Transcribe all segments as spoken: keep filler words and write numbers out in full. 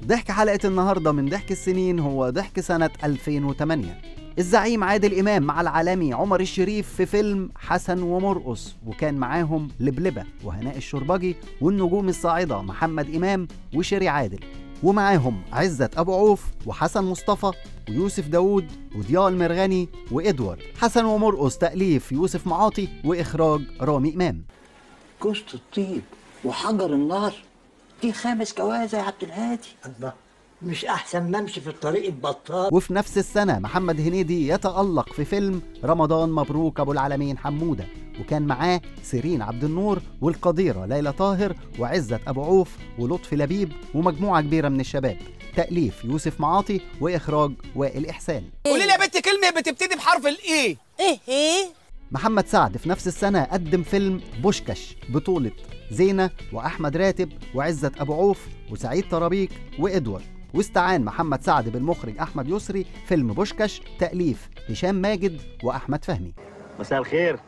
ضحك حلقة النهاردة من ضحك السنين هو ضحك سنة ألفين وثمانية. الزعيم عادل إمام مع العالمي عمر الشريف في فيلم حسن ومرقص، وكان معاهم لبلبة وهناء الشربجي والنجوم الصاعدة محمد إمام وشيري عادل، ومعاهم عزت أبو عوف وحسن مصطفى ويوسف داوود وضياء المرغني وإدوارد. حسن ومرقص تأليف يوسف معاطي وإخراج رامي إمام. كوسة الطيب وحجر النار دي خامس جوازة يا عبد الهادي. الله، مش أحسن ما أمشي في الطريق البطال. وفي نفس السنة محمد هنيدي يتألق في فيلم رمضان مبروك أبو العالمين حمودة، وكان معاه سيرين عبد النور والقديرة ليلى طاهر وعزت أبو عوف ولطفي لبيب ومجموعة كبيرة من الشباب. تأليف يوسف معاطي وإخراج وائل إحسان. قولي لي يا بنت كلمة بتبتدي بحرف الإيه؟ إيه إيه؟ محمد سعد في نفس السنة قدم فيلم بوشكاش بطولة زينة وأحمد راتب وعزت أبو عوف وسعيد طرابيك وإدوارد، واستعان محمد سعد بالمخرج أحمد يسري فيلم بوشكاش تأليف هشام ماجد وأحمد فهمي. مساء الخير.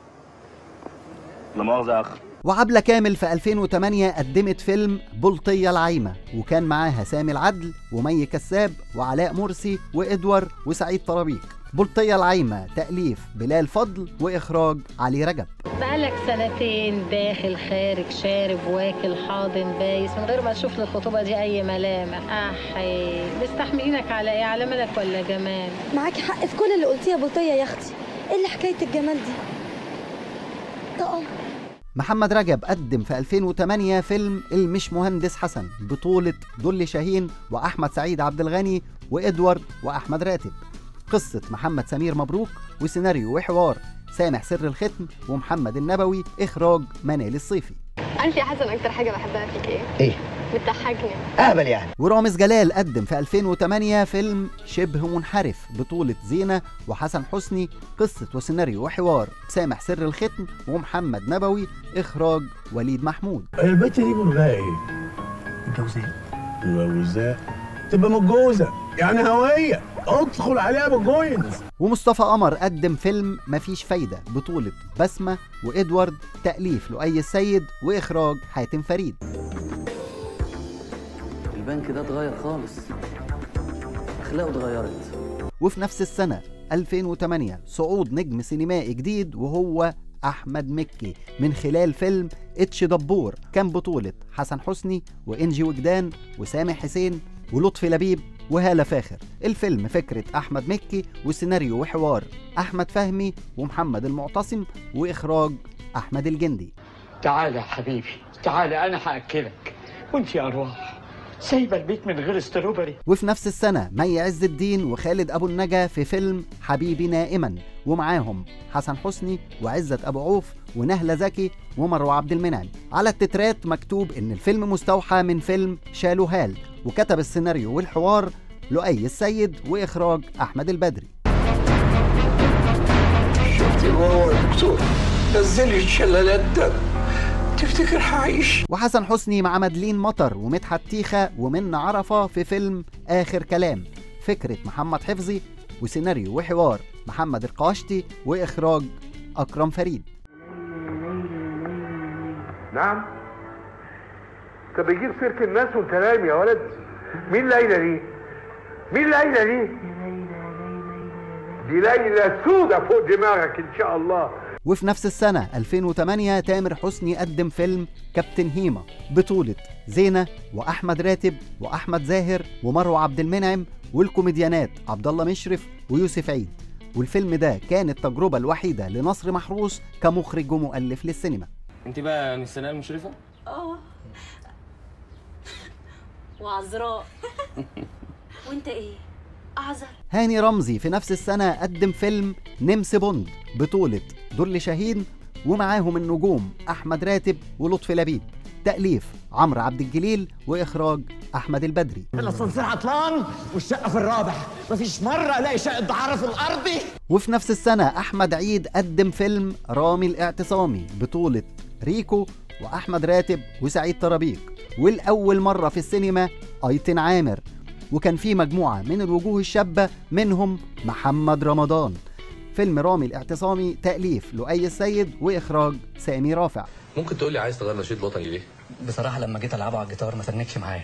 لا مؤاخذة يا أخ. وعبلة كامل في ألفين وثمانية قدمت فيلم بلطية العايمة، وكان معاها سامي العدل ومي كساب وعلاء مرسي وإدوارد وسعيد طرابيك. بلطية العايمة تأليف بلال فضل وإخراج علي رجب. بقالك سنتين داخل خارج شارب واكل حاضن بايس من غير ما تشوف للخطوبة دي أي ملامح. أحي مستحملينك على إيه؟ على ملك ولا جمال؟ معاكي حق في كل اللي قلتيه يا بلطية يا أختي. إيه اللي حكاية الجمال دي؟ طقم. محمد رجب قدم في ألفين وثمانية فيلم المش مهندس حسن بطولة دولي شاهين وأحمد سعيد عبد الغني وإدوارد وأحمد راتب. قصة محمد سمير مبروك وسيناريو وحوار سامح سر الختم ومحمد النبوي، إخراج منال الصيفي. عارف يا حسن أكتر حاجة بحبها فيك إيه؟ إيه؟ بتضحكني. أهبل يعني. ورامز جلال قدم في ألفين وثمانية فيلم شبه منحرف بطولة زينة وحسن حسني، قصة وسيناريو وحوار سامح سر الختم ومحمد نبوي، إخراج وليد محمود. البت دي مرغاها إيه؟ متجوزة. متجوزة؟ تبقى متجوزة يعني هوية، ادخل عليها بالجوينز. ومصطفى قمر قدم فيلم مفيش فايدة بطولة بسمة وإدوارد، تأليف لؤي السيد وإخراج حاتم فريد. البنك ده اتغير خالص، أخلاقه اتغيرت. وفي نفس السنة ألفين وثمانية صعود نجم سينمائي جديد وهو أحمد مكي من خلال فيلم اتش دبور، كان بطولة حسن حسني وإنجي وجدان وسامح حسين ولطفي لبيب وهالة فاخر. الفيلم فكرة أحمد مكي وسيناريو وحوار أحمد فهمي ومحمد المعتصم وإخراج أحمد الجندي. تعال يا حبيبي تعال، أنا هأكلك وأنت يا أرواح سايبة البيت من غير استروبري. وفي نفس السنة مي عز الدين وخالد أبو النجا في فيلم حبيبي نائما، ومعاهم حسن حسني وعزت أبو عوف ونهلة زكي ومروة عبد المنعم. على التترات مكتوب إن الفيلم مستوحى من فيلم شالوهال، وكتب السيناريو والحوار لؤي السيد وإخراج أحمد البدري. شفتي الواو يا دكتور؟ نزلي الشلالات ده، تفتكر هعيش؟ وحسن حسني مع مدلين مطر ومدحت تيخة ومنى عرفة في فيلم آخر كلام، فكرة محمد حفظي وسيناريو وحوار محمد القاشتي وإخراج أكرم فريد. نعم؟ انت بتجيب سيرة الناس وانت نايم يا ولد؟ مين ليلى دي؟ مين ليلى دي؟ دي ليلى سودة فوق دماغك ان شاء الله. وفي نفس السنة ألفين وثمانية تامر حسني قدم فيلم كابتن هيما بطولة زينة وأحمد راتب وأحمد زاهر ومروة عبد المنعم والكوميديانات عبد الله مشرف ويوسف عيد. والفيلم ده كانت التجربة الوحيدة لنصر محروس كمخرج ومؤلف للسينما. انت بقى من السنة المشرفة؟ اه وعذراء. وانت ايه؟ أعذر. هاني رمزي في نفس السنة قدم فيلم نمس بوند بطولة دولي شاهين ومعاهم النجوم أحمد راتب ولطفي لبيب، تأليف عمرو عبد الجليل وإخراج أحمد البدري. الأسانسير عطلان والشقة في الرابع، مفيش مرة ألاقي شقة دعارة في الأرض. وفي نفس السنة أحمد عيد قدم فيلم رامي الاعتصامي بطولة ريكو وأحمد راتب وسعيد طرابيك، والأول مرة في السينما أيتن عامر، وكان فيه مجموعة من الوجوه الشابة منهم محمد رمضان. فيلم رامي الاعتصامي تأليف لؤي السيد وإخراج سامي رافع. ممكن تقول لي عايز تغير نشيد وطني ليه؟ بصراحة لما جيت ألعبه على الجيتار ما تنكش معايا.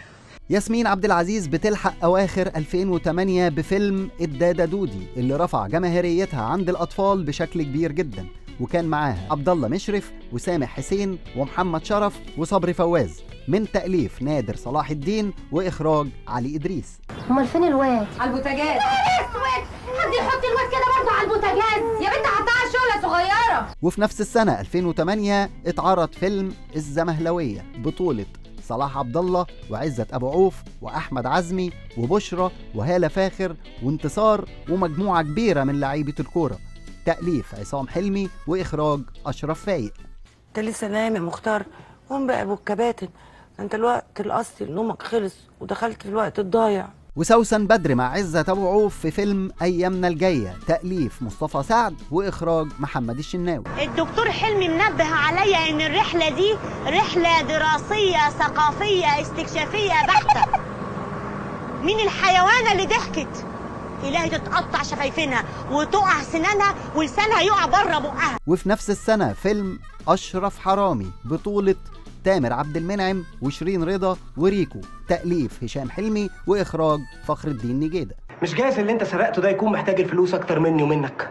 ياسمين عبد العزيز بتلحق أواخر ألفين وتمانية بفيلم الدادة دودي اللي رفع جماهيريتها عند الأطفال بشكل كبير جدا، وكان معاها عبد الله مشرف وسامح حسين ومحمد شرف وصبري فواز، من تأليف نادر صلاح الدين وإخراج علي إدريس. امال فين الواد؟ على البوتاجاز. اسود، حد يحط الواد كده برضه على البوتاجاز يا بنت، حطها على شغله صغيره. وفي نفس السنة ألفين وتمانية اتعرض فيلم الزمهلوية بطولة صلاح عبد الله وعزت أبو عوف وأحمد عزمي وبشرى وهالة فاخر وانتصار ومجموعة كبيرة من لعيبة الكورة، تأليف عصام حلمي وإخراج أشرف فايق. انت لسه نايم يا مختار؟ قوم بقى ابو الكباتن، انت الوقت الاصلي نومك خلص ودخلت في الوقت الضايع. وسوسن بدر مع عزت أبو عوف في فيلم أيامنا الجاية، تأليف مصطفى سعد وإخراج محمد الشناوي. الدكتور حلمي منبه عليا إن الرحلة دي رحلة دراسية ثقافية استكشافية بحتة. مين الحيوانة اللي ضحكت؟ إلهي تتقطع شفايفينها وتقع سنانها ولسانها يقع بره بقها. وفي نفس السنة فيلم أشرف حرامي بطولة تامر عبد المنعم وشيرين رضا وريكو، تأليف هشام حلمي وإخراج فخر الدين نجيدة. مش جايز اللي انت سرقته ده يكون محتاج الفلوس اكتر مني ومنك.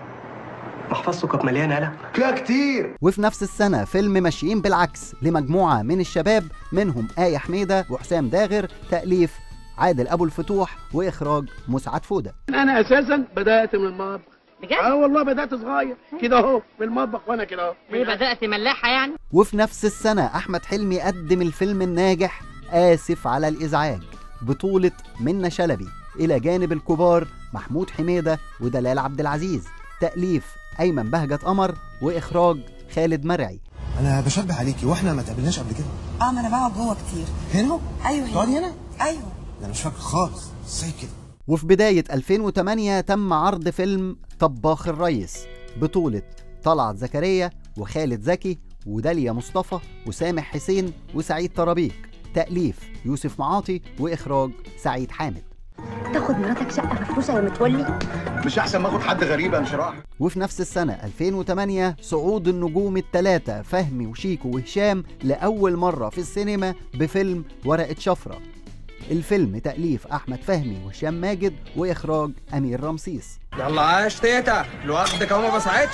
محفظته كانت مليانه قلق. لا كتير. وفي نفس السنة فيلم ماشيين بالعكس لمجموعة من الشباب منهم آية حميدة وحسام داغر، تأليف عادل أبو الفتوح وإخراج مسعد فودة. انا اساسا بدات من المطبخ. بجد؟ اه والله بدات صغير كده اهو في المطبخ وانا كده اهو. ليه بدات ملاحه يعني؟ وفي نفس السنة أحمد حلمي قدم الفيلم الناجح آسف على الإزعاج بطولة منة شلبي إلى جانب الكبار محمود حميدة ودلال عبد العزيز، تأليف أيمن بهجت قمر وإخراج خالد مرعي. أنا بشبه عليكي وإحنا ما تقابلناش قبل كده. اه ما أنا بقعد جوه كتير. هنا؟ أيوه هنا. تقعدي هنا؟ أيوه. أنا مش فاكر خالص، إزاي كده؟ وفي بداية ألفين وتمانية تم عرض فيلم طباخ الريس بطولة طلعت زكريا وخالد زكي وداليا مصطفى وسامح حسين وسعيد طرابيك، تأليف يوسف معاطي وإخراج سعيد حامد. تاخد مراتك شقة مفروشة يا متولي؟ مش أحسن ما آخد حد غريب يا انشراح؟ وفي نفس السنة ألفين وتمانية صعود النجوم الثلاثة فهمي وشيكو وهشام لأول مرة في السينما بفيلم ورقة شفرة. الفيلم تأليف أحمد فهمي وهشام ماجد وإخراج أمير رمسيس. يلا عاش تيتا، لوحدك اهو ما بساعدش.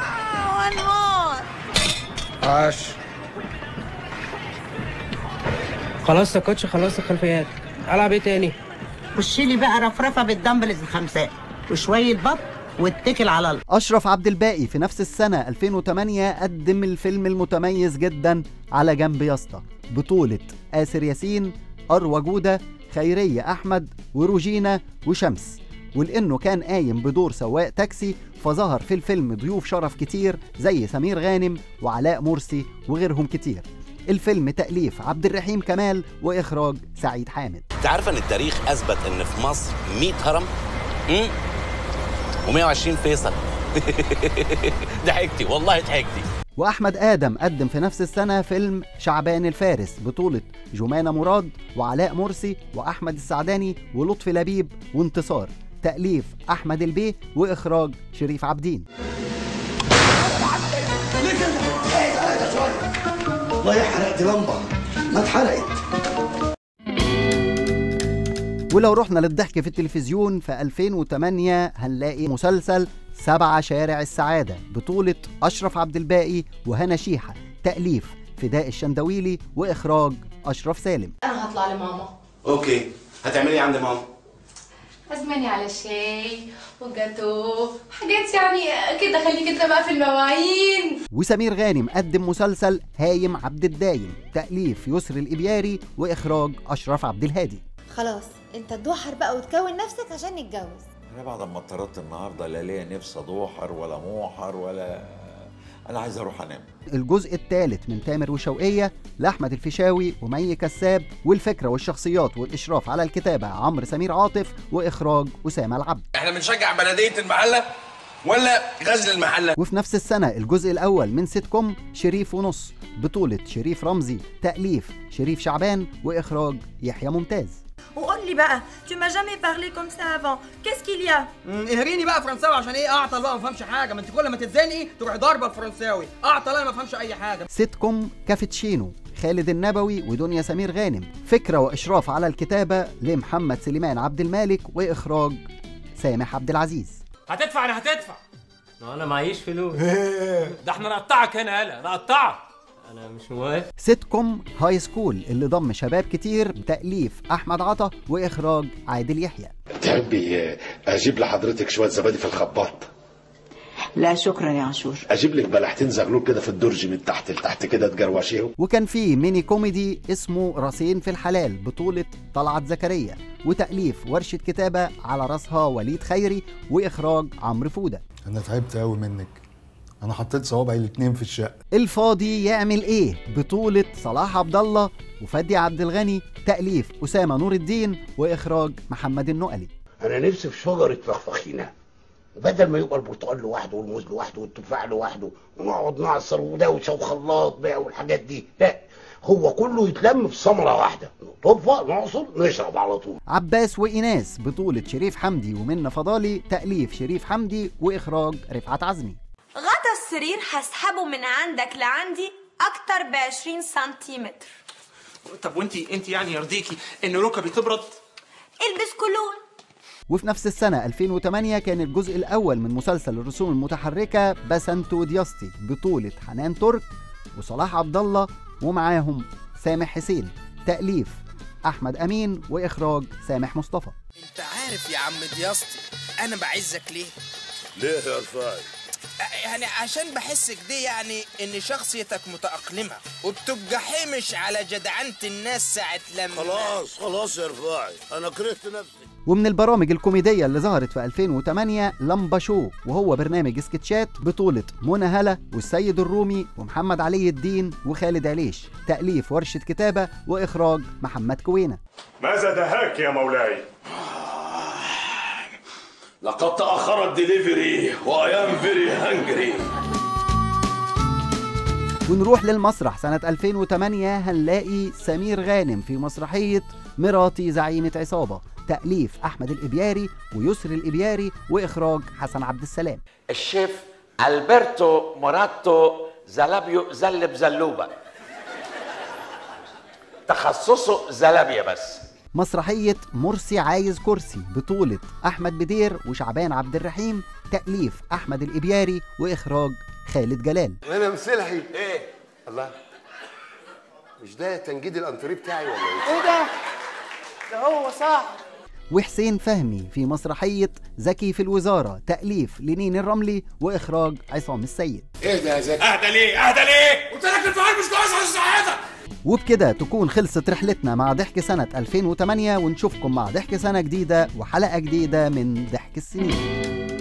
والنار. عاش. خلاص يا كوتش، خلصت الخلفيات. ألعب إيه تاني؟ خش لي بقى رفرفة بالدمبلز الخمسات وشوية بط واتكل على الله. أشرف عبد الباقي في نفس السنة ألفين وتمانية قدم الفيلم المتميز جدا على جنب ياسطا بطولة آسر ياسين، أروى جودة، خيرية أحمد وروجينا وشمس، ولأنه كان قايم بدور سواق تاكسي فظهر في الفيلم ضيوف شرف كتير زي سمير غانم وعلاء مرسي وغيرهم كتير. الفيلم تأليف عبد الرحيم كمال وإخراج سعيد حامد. انت عارفه ان التاريخ اثبت ان في مصر مية هرم امم ومية وعشرين فيصل. ضحكتي والله ضحكتي. وأحمد آدم قدم في نفس السنة فيلم شعبان الفارس بطولة جمانة مراد وعلاء مرسي وأحمد السعداني ولطفي لبيب وانتصار، تأليف أحمد البيه وإخراج شريف عابدين. ليه كده؟ اهدى شوية. والله حرقت لمبة ما اتحرقت. ولو رحنا للضحك في التلفزيون في ألفين وتمانية هنلاقي مسلسل سبعة شارع السعادة بطولة أشرف عبد الباقي وهنا شيحة، تأليف فداء الشندويلي وإخراج أشرف سالم. أنا هطلع لماما. اوكي، هتعملي ايه عند ماما؟ عزماني على شاي وجاتو حاجات يعني كده، خليك انت بقى في المواعين. وسمير غانم قدم مسلسل هايم عبد الدايم، تأليف يسر الإبياري وإخراج أشرف عبد الهادي. خلاص انت تدوحر بقى وتكون نفسك عشان نتجوز. انا بعد ما اضطريت النهارده لا ليا نفسي ادوحر ولا موحر ولا، انا عايز اروح انام. الجزء الثالث من تامر وشوقية لأحمد الفيشاوي ومي كساب، والفكرة والشخصيات والإشراف على الكتابة عمرو سمير عاطف وإخراج أسامة العبد. احنا بنشجع بلدية المحلة ولا غزل المحلة؟ وفي نفس السنة الجزء الأول من سيت كوم شريف ونص بطولة شريف رمزي، تأليف شريف شعبان وإخراج يحيى ممتاز. وقول لي بقى tu m'as jamais parlé comme ça avant qu'est-ce qu'il y a؟ اهريني بقى فرنساوي عشان ايه اعطل بقى ما افهمش حاجه، ما انت كل ما تتزنقي تروحي ضاربه الفرنساوي، اعطل انا ما افهمش اي حاجه. سيت كوم كافيتشينو لخالد النبوي ودنيا سمير غانم. فكرة وإشراف على الكتابة لمحمد سليمان عبد المالك، وإخراج سامح عبد العزيز. هتدفع انا هتدفع. انا معيش فلوس. ده احنا نقطعك هنا، يالا نقطعك. انا مش موافق. سيت كوم هاي سكول اللي ضم شباب كتير بتأليف أحمد عطا وإخراج عادل يحيى. تحبي اجيب لحضرتك شويه زبادي في الخباط؟ لا شكرا يا عاشور. اجيب لك بلحتين زغلول كده في الدرج من تحت لتحت كده تجروشيهم. وكان في ميني كوميدي اسمه راسين في الحلال بطولة طلعت زكريا، وتأليف ورشة كتابة على راسها وليد خيري، وإخراج عمرو فودة. انا تعبت قوي منك، انا حطيت صوابعي الاتنين في الشقه. الفاضي يعمل ايه بطولة صلاح عبد الله وفادي عبد الغني، تأليف أسامة نور الدين، وإخراج محمد النقلي. انا نفسي في شجره فخفخينه، بدل ما يبقى البرتقال لوحده والموز لوحده والتفاح لوحده ونقعد نعصر ودوشه وخلاط بقى والحاجات دي، لا هو كله يتلم في ثمره واحده، نطفى نعصر نشرب على طول. عباس وإيناس بطولة شريف حمدي ومنى فضالي، تأليف شريف حمدي وإخراج رفعت عزمي. غطا السرير هسحبه من عندك لعندي اكتر ب عشرين سنتيمتر. طب وانتي انتي يعني يرضيكي ان ركبي تبرد؟ البس كولون. وفي نفس السنة ألفين وثمانية كان الجزء الأول من مسلسل الرسوم المتحركة بسنتو دياستي بطولة حنان ترك وصلاح عبد الله، ومعاهم سامح حسين، تأليف أحمد أمين وإخراج سامح مصطفى. انت عارف يا عم دياستي انا بعزك ليه؟ ليه يا رفاعي؟ يعني عشان بحس كده يعني ان شخصيتك متأقلمة وبتبقى حمش على جدعنة الناس ساعة لما خلاص خلاص يا رفاعي انا كرهت نفسي. ومن البرامج الكوميدية اللي ظهرت في ألفين وثمانية لمبا شو، وهو برنامج سكتشات بطولة منى هلا والسيد الرومي ومحمد علي الدين وخالد عليش، تأليف ورشة كتابة وإخراج محمد كوينة. ماذا دهاك يا مولاي؟ لقد تأخر الدليفري وأي ام فيري هانجري. ونروح للمسرح سنة ألفين وثمانية، هنلاقي سمير غانم في مسرحية مراتي زعيمة عصابة، تأليف أحمد الإبياري ويسري الإبياري وإخراج حسن عبد السلام. الشيف ألبرتو موراتو زلابيو زلب زلوبة، تخصصه زلابية بس. مسرحية مرسي عايز كرسي بطولة أحمد بدير وشعبان عبد الرحيم، تأليف أحمد الإبياري وإخراج خالد جلال. انا مسلحي ايه؟ الله، مش ده تنجيد الانتريه بتاعي ولا ايه؟ ايه ده؟ ده هو صح. وحسين فهمي في مسرحية زكي في الوزارة، تأليف لنين الرملي وإخراج عصام السيد. ايه ده يا زكي؟ اهدى ليه؟ اهدى ليه؟ قلت لك الفعال مش كويس على صحتك. وبكده تكون خلصت رحلتنا مع ضحك سنة ألفين وثمانية، ونشوفكم مع ضحك سنة جديدة وحلقة جديدة من ضحك السنين.